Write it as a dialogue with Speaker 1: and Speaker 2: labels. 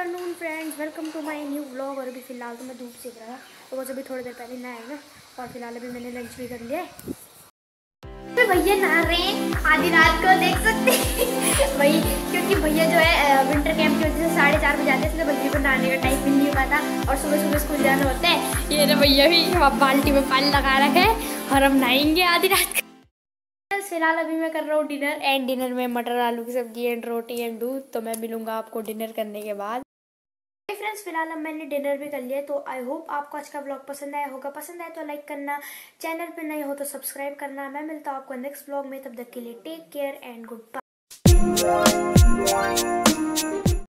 Speaker 1: Afternoon friends, welcome to my new vlog. और अभी फ़िलहाल तो मैं धूप सेक रहा था, तो बस अभी थोड़ी देर पहले नहाया ना। और फिलहाल अभी मैंने लंच भी कर लिया है। तो भैया नहा रहे हैं आधी रात को, देख सकते हैं भाई, क्योंकि भैया जो है विंटर कैंप की वजह से 4:30 बजे आते हैं, इसलिए भैया को नहाने का टाइम मिल नहीं पाता और सुबह सुबह स्कूल जाना होता है। ये ना भैया भी बाल्टी में पानी लगा रखे और हम नहाएंगे आधी रात। फिलहाल अभी मैं कर रहा हूँ डिनर, एंड डिनर में मटर आलू की सब्जी एंड रोटी एंड दूध। तो मैं मिलूंगा आपको डिनर करने के बाद। फ्रेंड्स, फिलहाल अब मैंने डिनर भी कर लिया है। तो आई होप आपको आज का व्लॉग पसंद आया होगा। पसंद आए तो लाइक करना, चैनल पे नए हो तो सब्सक्राइब करना। मैं मिलता हूँ आपको नेक्स्ट व्लॉग में, तब तक के लिए take care and good bye.